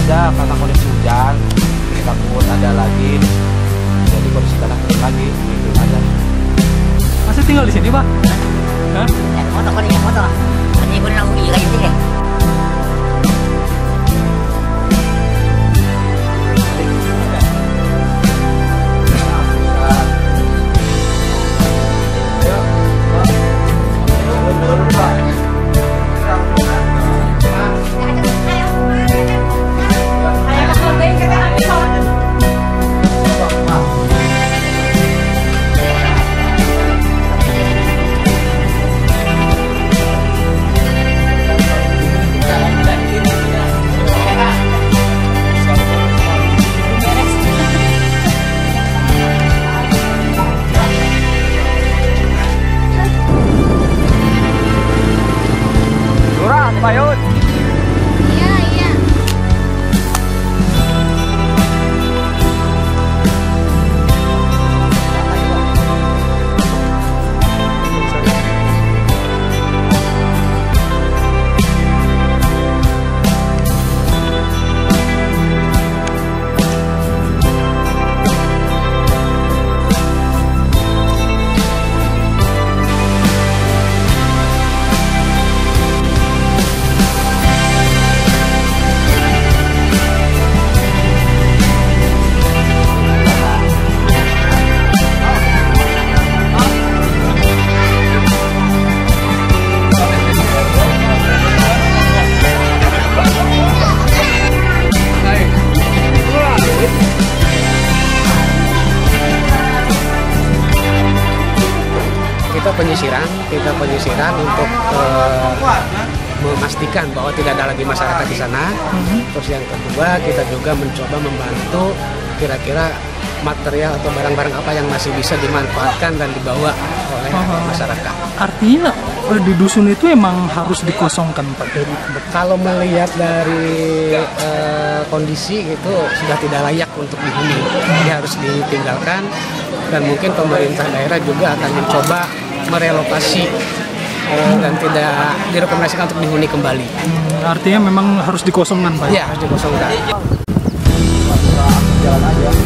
aja karena kondisi hujan, takut ada lagi, jadi kondisi tanah kering lagi, gitu aja. Masih tinggal di sini, Pak? Hah? Motor. Ini pun nang ugi kayak gini. Payun. Iya. Kita penyisiran untuk memastikan bahwa tidak ada lagi masyarakat di sana. Terus yang kedua, kita juga mencoba membantu kira-kira material atau barang-barang apa yang masih bisa dimanfaatkan dan dibawa oleh masyarakat. Artinya di dusun itu emang harus dikosongkan, Pak? Kalau melihat dari kondisi itu sudah tidak layak untuk dihuni, dia harus ditinggalkan, dan mungkin pemerintah daerah juga akan mencoba merelokasi dan tidak direkomendasikan untuk dihuni kembali. Artinya memang harus dikosongkan, Pak? Iya, harus dikosongkan. Jalan aja.